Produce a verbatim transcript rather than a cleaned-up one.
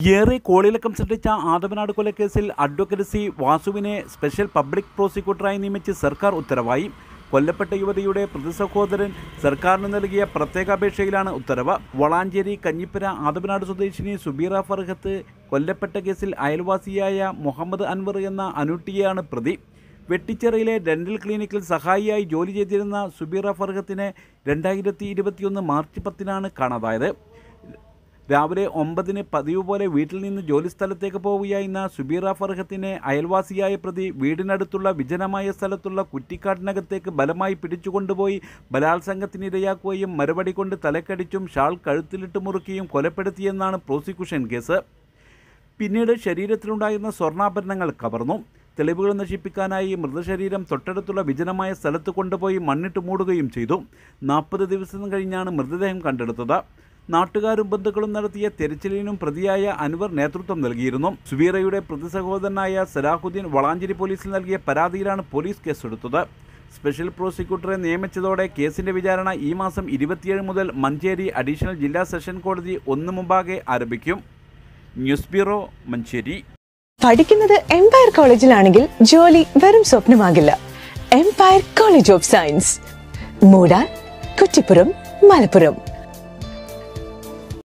ഏറെ കോളിളക്കം സൃഷ്ടിച്ച ആദവനാട് കൊലക്കേസിൽ അഡ്വക്കേറ്റ് സി വാസുവിനെ സ്പെഷ്യൽ പബ്ലിക് പ്രോസിക്യൂട്ടറായി നിയമിച്ച് സർക്കാർ ഉത്തരവായി. കൊല്ലപ്പെട്ട യുവതിയുടെ പ്രതിസഹോദരൻ സർക്കാരിന് നൽകിയ പ്രത്യേക അപേക്ഷയിലാണ് ഉത്തരവ്. വളാഞ്ചേരി കഞ്ഞിപ്പുര ആദവനാട് സ്വദേശിനി സുബീറ ഫർഹത്ത് കൊല്ലപ്പെട്ട കേസിൽ അയൽവാസിയായ മുഹമ്മദ് അൻവർ എന്ന അനൂട്ടിയെയാണ് പ്രതി. വെട്ടിച്ചിറയിലെ ഡെന്റൽ ക്ലിനിക്കിൽ സഹായിയായി ജോലി ചെയ്തിരുന്ന സുബീറ ഫർഹത്തിനെ രണ്ടായിരത്തി ഇരുപത്തിയൊന്ന് മാർച്ച് പത്തിനാണ് കാണാതായത്. രാവിലെ ഒമ്പതിന് പതിവ് പോലെ വീട്ടിൽ നിന്ന് ജോലിസ്ഥലത്തേക്ക് പോവുകയായിരുന്ന സുബീറ ഫർഹത്തിനെ അയൽവാസിയായ പ്രതി വീടിനടുത്തുള്ള വിജനമായ സ്ഥലത്തുള്ള കുറ്റിക്കാട്ടിനകത്തേക്ക് ബലമായി പിടിച്ചുകൊണ്ടുപോയി ബലാത്സംഗത്തിനിരയാക്കുകയും മറുപടി കൊണ്ട് തലക്കടിച്ചും ഷാൾ കഴുത്തിലിട്ട് മുറുക്കിയും കൊലപ്പെടുത്തിയെന്നാണ് പ്രോസിക്യൂഷൻ കേസ്. പിന്നീട് ശരീരത്തിലുണ്ടായിരുന്ന സ്വർണ്ണാഭരണങ്ങൾ കവർന്നു. തെളിവുകൾ നശിപ്പിക്കാനായി മൃതശരീരം തൊട്ടടുത്തുള്ള വിജനമായ സ്ഥലത്ത് കൊണ്ടുപോയി മണ്ണിട്ട് മൂടുകയും ചെയ്തു. നാൽപ്പത് ദിവസം കഴിഞ്ഞാണ് മൃതദേഹം കണ്ടെടുത്തത്. നാട്ടുകാരും ബന്ധുക്കളും നടത്തിയ തെരച്ചിലിനും പ്രതിയായ അൻവർ നേതൃത്വം നൽകിയിരുന്നു. സുബീറയുടെ പ്രതിസഹോദരനായ സലാഹുദ്ദീൻ വളാഞ്ചേരി പോലീസിൽ നൽകിയ പരാതിയിലാണ് പോലീസ് കേസെടുത്തത്. സ്പെഷ്യൽ പ്രോസിക്യൂട്ടറെ നിയമിച്ചതോടെ കേസിന്റെ വിചാരണ ഈ മാസം ഇരുപത്തിയേഴ് മുതൽ മഞ്ചേരി അഡീഷണൽ ജില്ലാ സെഷൻ കോടതി ഒന്ന് മുമ്പാകെ ആരംഭിക്കും. News bureau, Manjeri. പഠിക്കുന്നത് എംപയർ കോളേജിലാണെങ്കിൽ ജോലി വെറും സ്വപ്നമാകില്ല. എംപയർ കോളേജ് ഓഫ് സയൻസ്, മൂടാർ, കുറ്റിപ്പുറം, മലപ്പുറം.